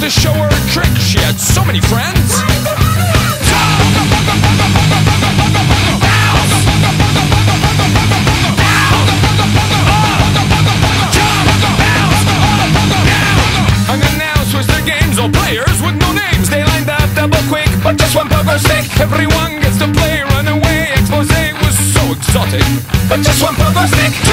to show her a trick. She had so many friends. All players with no names, they lined up double quick, but just one pogo stick. Everyone gets to play, run away. Expose was so exotic, but just one pogo stick.